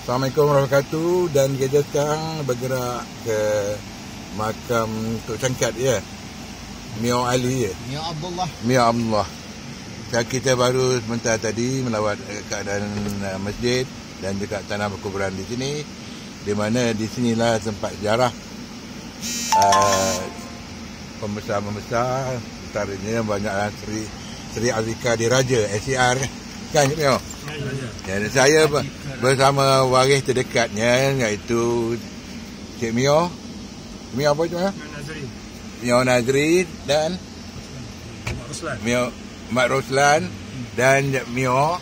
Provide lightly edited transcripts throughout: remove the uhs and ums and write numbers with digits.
Assalamualaikum warahmatullahi wabarakatuh. Dan kita sekarang bergerak ke makam Tok Cangkat ya. Mio Ali ya. Mio Abdullah. Kita baru sebentar tadi melawat keadaan masjid dan juga tanah berkuburan di sini, di mana di sinilah tempat ziarah pembesar-pembesar, antaranya banyaklah Sri Azika Diraja SCR kan Mio? Dan saya bersama waris terdekatnya, iaitu Cik Mio. Mio apa itu? Mio Nazri dan Mio Mak Roslan dan Mio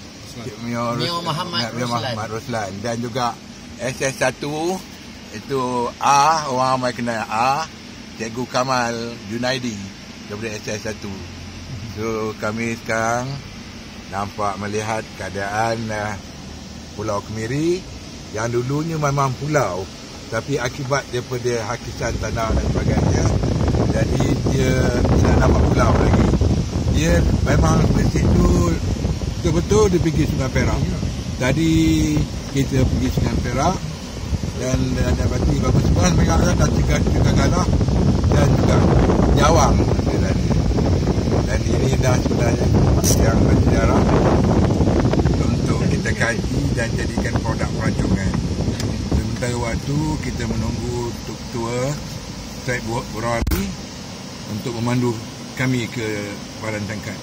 Muhammad Roslan, dan juga SS1 itu orang ramai kenal Cikgu Kamal Junaidi daripada SS1. So kami sekarang nampak melihat keadaan Pulau Kemiri yang dulunya memang pulau, tapi akibat daripada hakisan tanah dan sebagainya, jadi dia tidak dapat pulau lagi. Dia memang situ betul-betul di pinggir Sungai Perak. Tadi kita pergi Sungai Perak dan dapati bagus sekali Perak dan juga Galah dan juga Jawang. Dan ini dah sebenarnya yang bersejarah untuk kita kaji dan jadikan produk perancangan. Sementara waktu kita menunggu Tua Syed Burhani untuk memandu kami ke Padang Cangkat.